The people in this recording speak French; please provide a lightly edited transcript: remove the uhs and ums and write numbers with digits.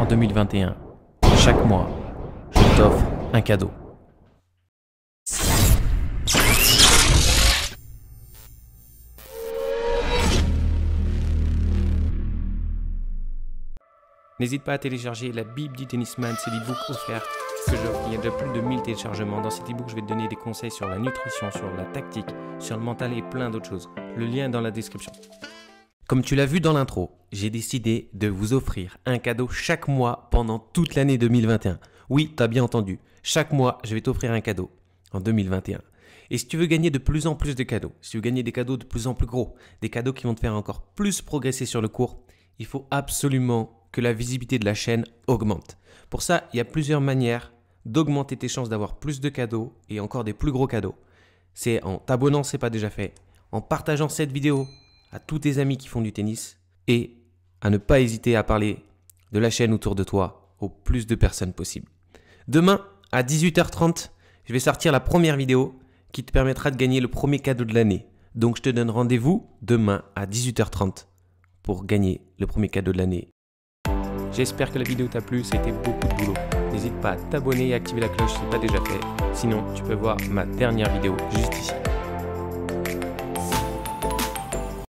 en 2021. Chaque mois, je t'offre un cadeau. N'hésite pas à télécharger la Bible du tennisman, c'est l'e-book offert que j'offre. Il y a déjà plus de 1000 téléchargements. Dans cet e-book, je vais te donner des conseils sur la nutrition, sur la tactique, sur le mental et plein d'autres choses. Le lien est dans la description. Comme tu l'as vu dans l'intro, j'ai décidé de vous offrir un cadeau chaque mois pendant toute l'année 2021. Oui, tu as bien entendu. Chaque mois, je vais t'offrir un cadeau en 2021. Et si tu veux gagner de plus en plus de cadeaux, si tu veux gagner des cadeaux de plus en plus gros, des cadeaux qui vont te faire encore plus progresser sur le cours, il faut absolument que la visibilité de la chaîne augmente. Pour ça, il y a plusieurs manières d'augmenter tes chances d'avoir plus de cadeaux et encore des plus gros cadeaux. C'est en t'abonnant, ce n'est pas déjà fait, en partageant cette vidéo à tous tes amis qui font du tennis et à ne pas hésiter à parler de la chaîne autour de toi au plus de personnes possible. Demain, à 18h30, je vais sortir la première vidéo qui te permettra de gagner le premier cadeau de l'année. Donc, je te donne rendez-vous demain à 18h30 pour gagner le premier cadeau de l'année. J'espère que la vidéo t'a plu, ça a été beaucoup de boulot. N'hésite pas à t'abonner et à activer la cloche si ce n'est pas déjà fait. Sinon, tu peux voir ma dernière vidéo juste ici.